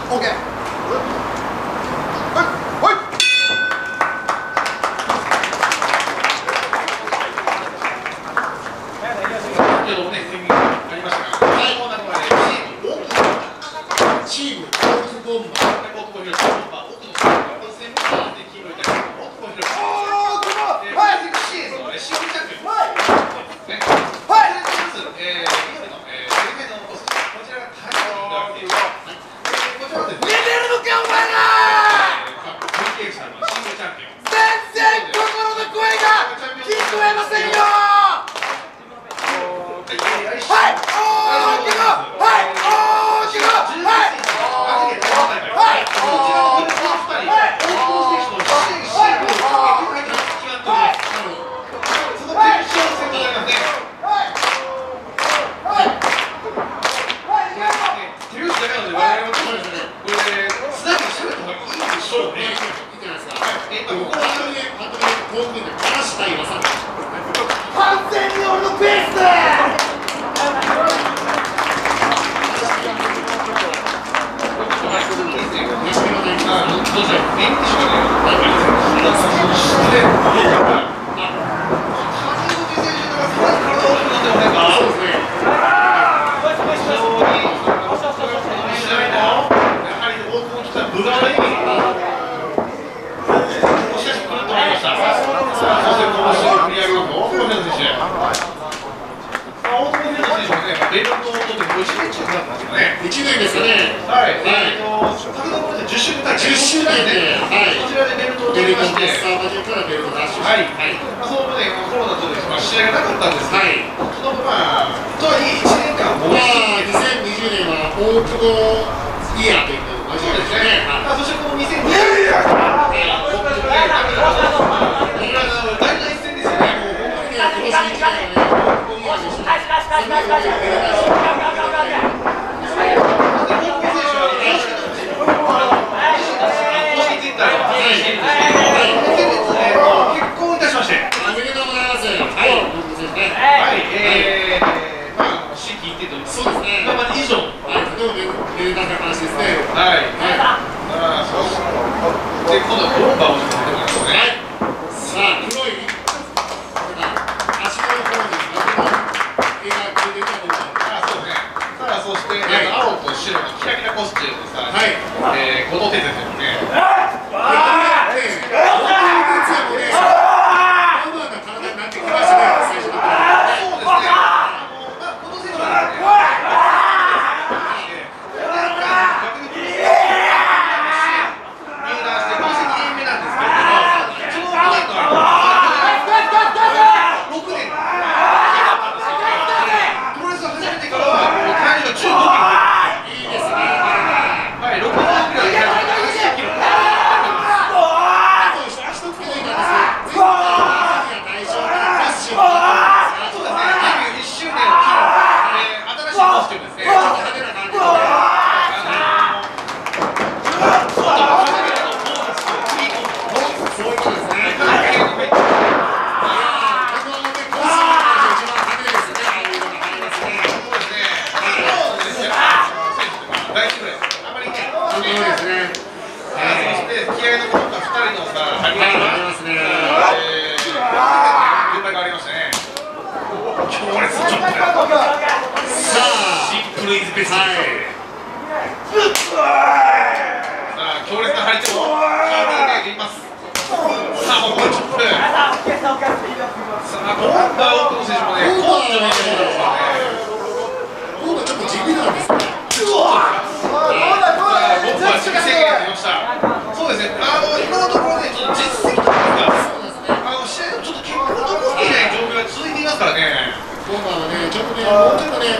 オッケー。チームボンバー。完全に俺のペースだ。 ベルトを取って51年近くなったんですよね。 1年ですかね。 はい。先ほど10周年で、こちらでベルトを取りまして、 スターバジルからベルト出しました。 はい。そのね、コロナとで試合がなかったんですけど、そのとはいえ1年間もう 2020年は大久保イヤーというのをそうですね。そしてこの2020年大事な一戦ですよね。 今年1年はね、 強烈な張り手を効いています。さあ、もうチョップ。さあ、今度は多くの選手もね、コーチの見てもらうんですよね。 今度ちょっと地味なんですね。 僕は守備制限が出ました。そうですね、今のところね、ちょっと実績というか、試合のちょっと結果が残っていない状況が続いていますからね。 今晩はね、ちょっとね、もうちょっとね、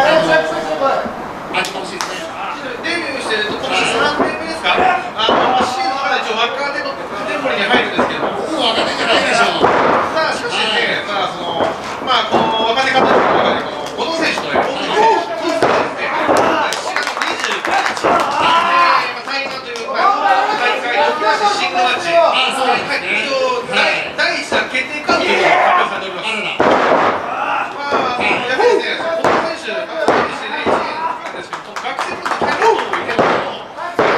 味も欲しいですね。 デビューして今年3年目ですか。シーズンの中で一応若手のカテゴリーに入るんですけども、 もう若手じゃないでしょう。 さあしかしね、この若手カテゴリーの中で後藤選手とね、大久保選手、7月29日、対岸という大会を起きましてシングルマッチ、第1弾決定カードというのが発表されております。やはりね、後藤選手、学生の時キャリアを入れると、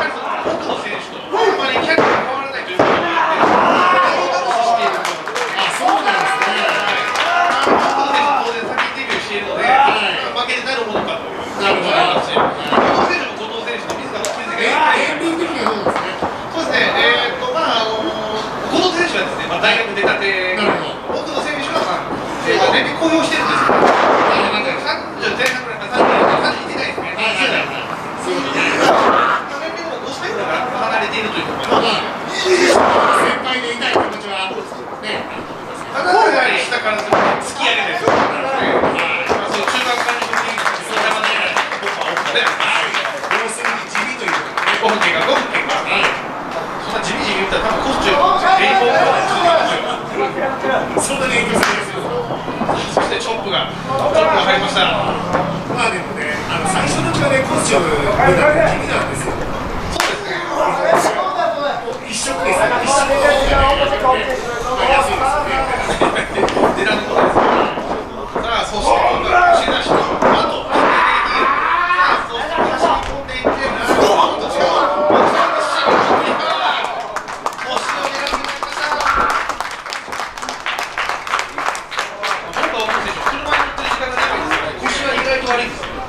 要するに地味ということ 5分経過、5分経過。そんな地味地味言ったら多分コスチュームレインボーがそんなに影響されますよ。 そしてチョップが入りました。 まあでもね、最初のうちはね、コスチューム地味なんですよ。 そうですね。 一色ですね。一色の方がね、安いですね。 値段のことです。さあ、そして今度は押し出しの後、そして走り込んでいって、今度違う。腰を狙ってきました。今度は大久保選手、車に乗ってる時間が長いですから、腰は意外と悪いんですよ。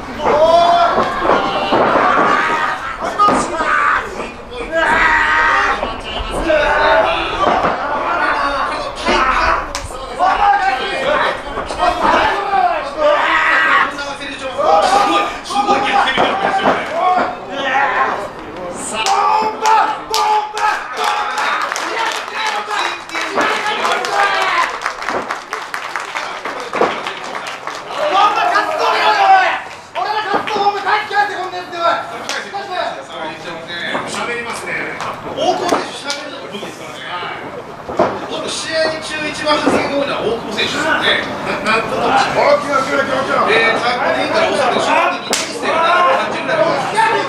喋りますね。 大久保選手、しゃべるのが武器ですからね。今度試合中一番発言が多いのは大久保選手ですよね。 なんとなく。 タップでいいからおそらく勝負に2年生が30ぐらいの。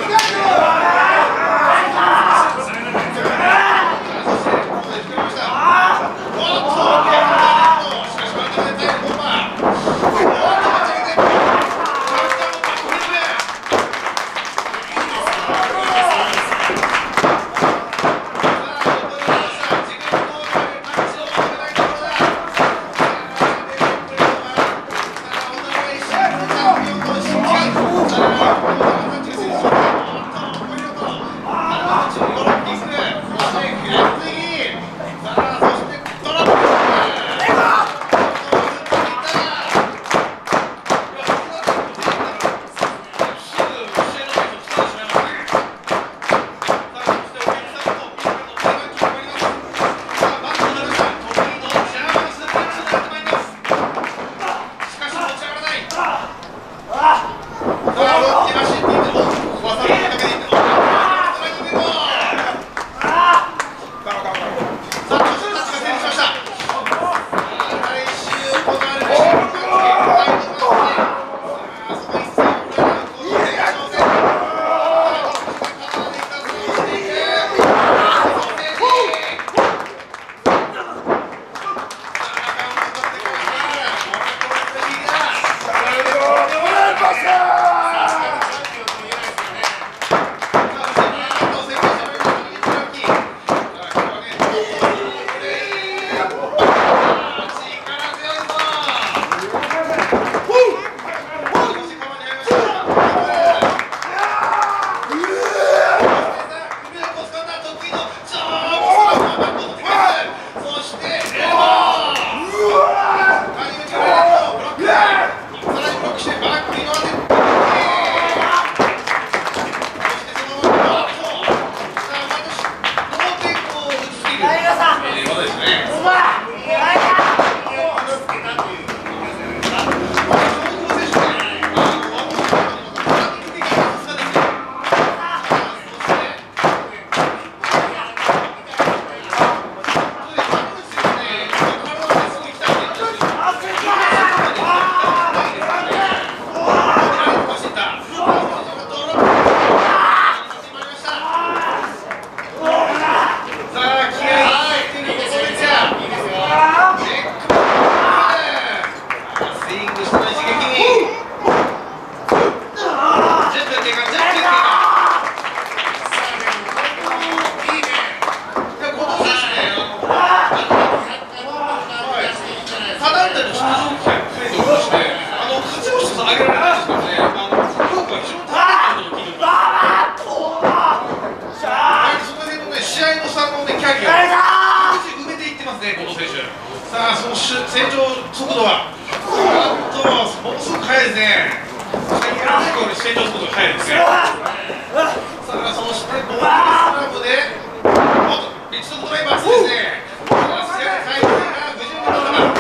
さあ、その成長速度は、ものすごく速いですね。成長速度が速いですね。さあ、そしてボールスラムで、ピッチドライバーですね。回転が不十分なのが。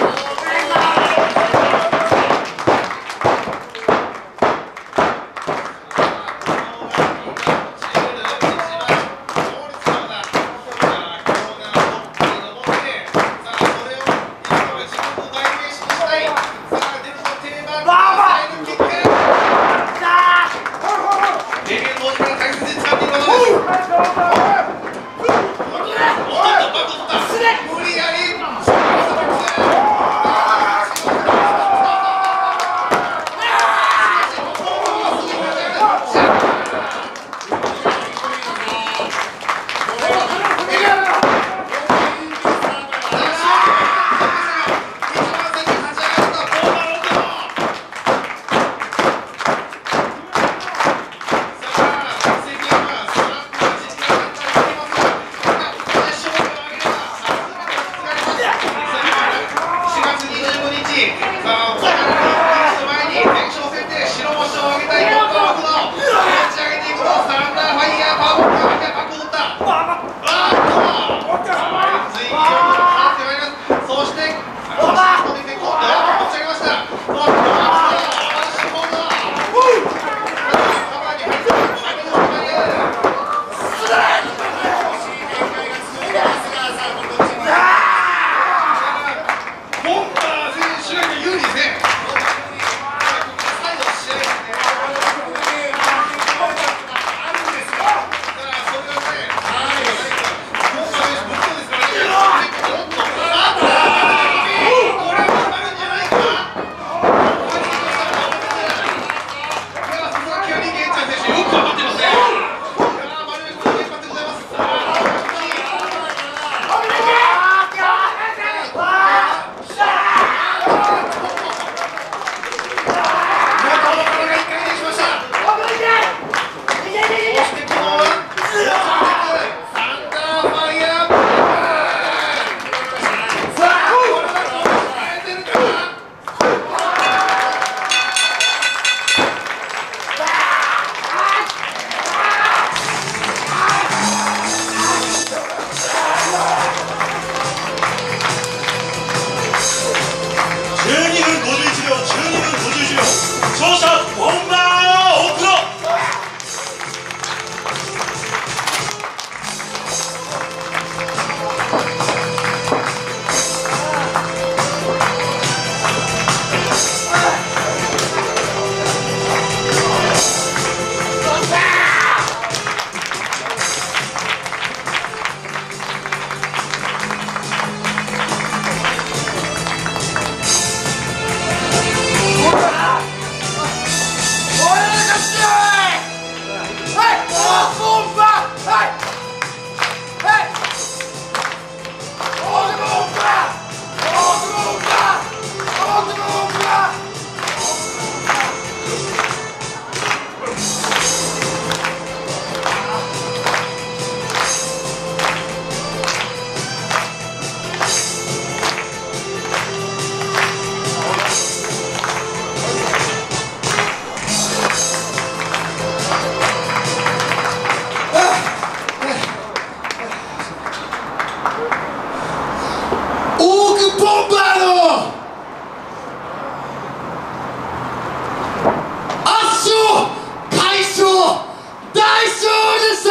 大勝利でした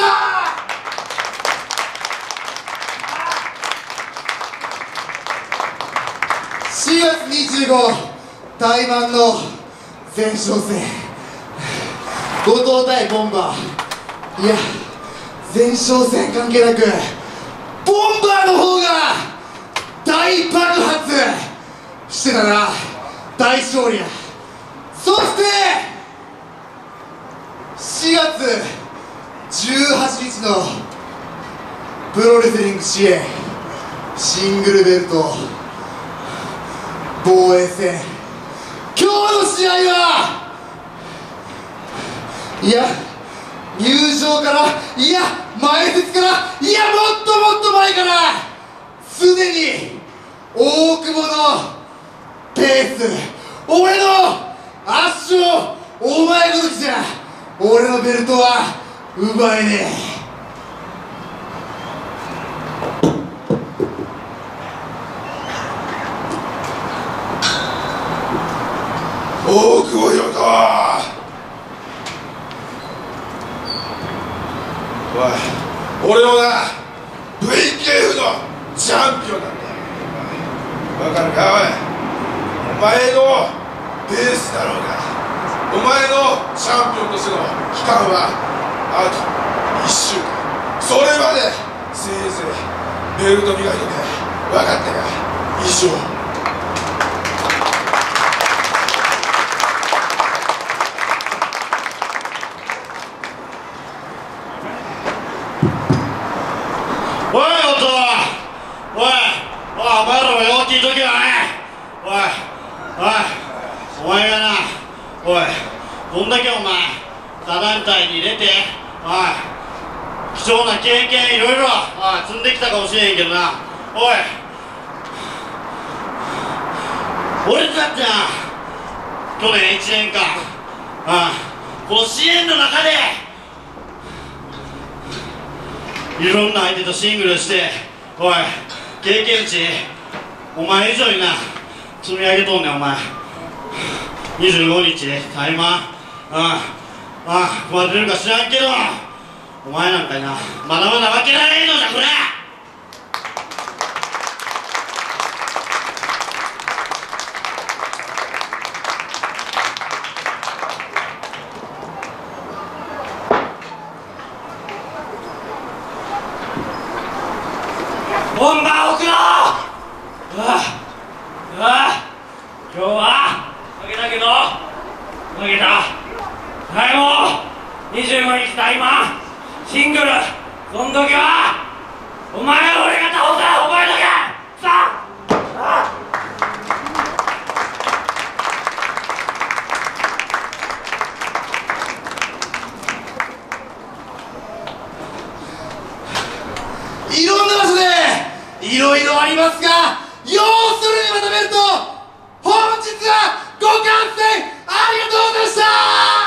。4月25台湾の前哨戦、後藤対ボンバー。いや、前哨戦関係なくボンバーの方が大爆発してたな。大勝利や。そして4月18日のプロレスリング試合シングルベルト防衛戦、今日の試合はいや入場から、いや前説から、いやもっともっと前からすでに大久保のペース、俺の圧勝、お前ごときじゃ俺のベルトは奪えねえ。大久保よと、おい、俺もな VKF のチャンピオンなんだ。わかるかおい、お前のベースだろうが、お前のチャンピオンとしての期間はあと1週間、それまでせいぜいベルト磨いてて、分かったか、以上。 おいおっと、おいお前らもよう聞いとけよ。おいお前がな、おいこんだけお前他団体に出て、おい貴重な経験いろいろ積んできたかもしれへんけどな、おい俺だってな去年1年間この支援の中でいろんな相手とシングルして、おい経験値お前以上にな積み上げとんねん。お前25日タイマン組まれてるか知らんけど、お前なんかになまだまだ負けられんのじゃこれ。ボンバー奥野、今日は負けたけど負けた。はい、もう25日タイマンシングル、その時はお前は俺が倒せ、覚えとけさあ。 いろんな場所でいろいろありますが、要するにまとめると本日はご観戦ありがとうございました。